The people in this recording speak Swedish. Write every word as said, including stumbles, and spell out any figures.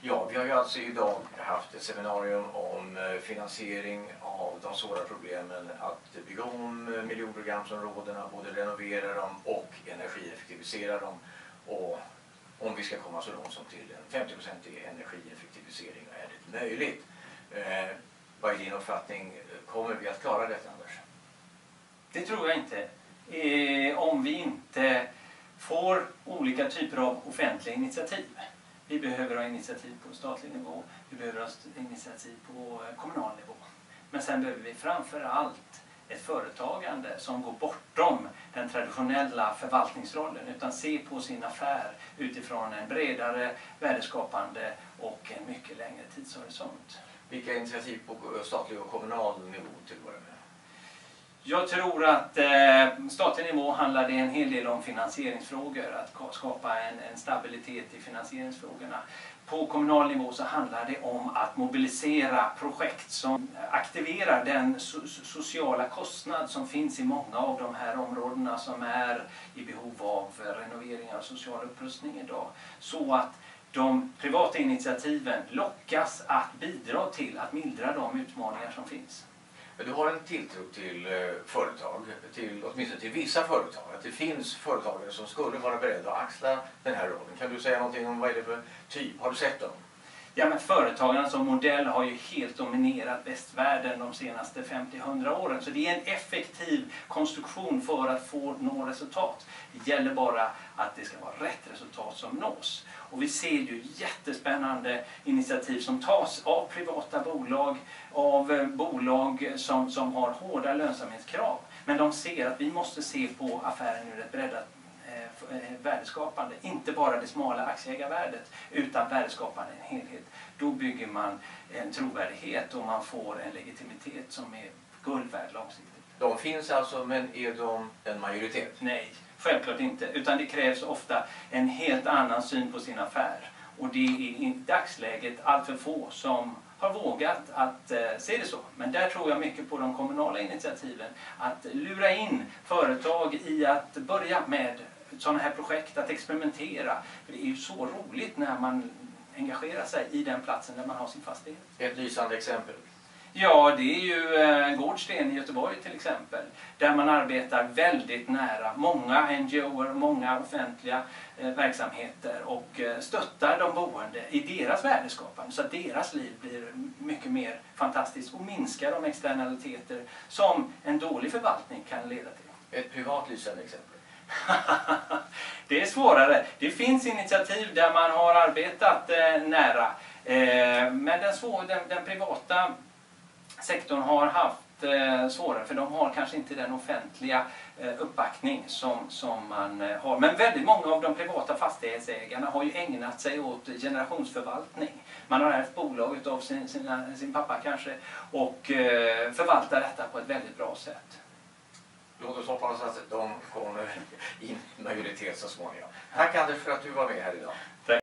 Ja, vi har ju alltså idag haft ett seminarium om finansiering av de svåra problemen att bygga om miljonprogramsområdena, både renovera dem och energieffektivisera dem. Och om vi ska komma så långt som till en femtio procentig energieffektivisering är det möjligt. Eh, vad är din uppfattning? Kommer vi att klara detta, Anders? Det tror jag inte. Eh, om vi inte får olika typer av offentliga initiativ. Vi behöver ha initiativ på statlig nivå, vi behöver ha initiativ på kommunal nivå. Men sen behöver vi framför allt ett företagande som går bortom den traditionella förvaltningsrollen, utan ser på sin affär utifrån en bredare, värdeskapande och en mycket längre tidshorisont. Vilka initiativ på statlig och kommunal nivå till att börja med? Jag tror att eh, statlig nivå handlar det en hel del om finansieringsfrågor, att skapa en, en stabilitet i finansieringsfrågorna. På kommunal nivå så handlar det om att mobilisera projekt som aktiverar den so sociala kostnad som finns i många av de här områdena som är i behov av renoveringar och social upprustning idag. Så att de privata initiativen lockas att bidra till att mildra de utmaningar som finns. Du har en tilltro till företag, till, åtminstone till vissa företag, att det finns företagare som skulle vara beredda att axla den här rollen. Kan du säga någonting om vad är det för typ? Har du sett dem? Ja, men företagarna som modell har ju helt dominerat västvärlden de senaste femtio till hundra åren. Så det är en effektiv konstruktion för att få nå resultat. Det gäller bara att det ska vara rätt resultat som nås. Och vi ser ju jättespännande initiativ som tas av privata bolag, av bolag som, som har hårda lönsamhetskrav. Men de ser att vi måste se på affären ur ett breddat värdeskapande, inte bara det smala aktieägarvärdet utan värdeskapande en helhet. Då bygger man en trovärdighet och man får en legitimitet som är guld värd långsiktigt. De finns alltså, men är de en majoritet? Nej, självklart inte. Utan det krävs ofta en helt annan syn på sin affär. Och det är i dagsläget allt för få som har vågat att eh, se det så. Men där tror jag mycket på de kommunala initiativen. Att lura in företag i att börja med sådana här projekt, att experimentera. För det är ju så roligt när man engagerar sig i den platsen där man har sin fastighet. Ett lysande exempel. Ja, det är ju eh, Gårdsten i Göteborg till exempel. Där man arbetar väldigt nära många N G O:er, många offentliga eh, verksamheter och eh, stöttar de boende i deras värdeskapande så att deras liv blir mycket mer fantastiskt och minskar de externaliteter som en dålig förvaltning kan leda till. Ett privat lysande exempel. Det är svårare. Det finns initiativ där man har arbetat eh, nära. Eh, men den, svår, den, den privata sektorn har haft eh, svårare för de har kanske inte den offentliga eh, uppbackning som, som man eh, har. Men väldigt många av de privata fastighetsägarna har ju ägnat sig åt generationsförvaltning. Man har ärvt bolaget av sin, sina, sin pappa kanske och eh, förvaltar detta på ett väldigt bra sätt. Låt oss hoppas att de kommer in majoritet så småningom. Tack Anders för att du var med här idag.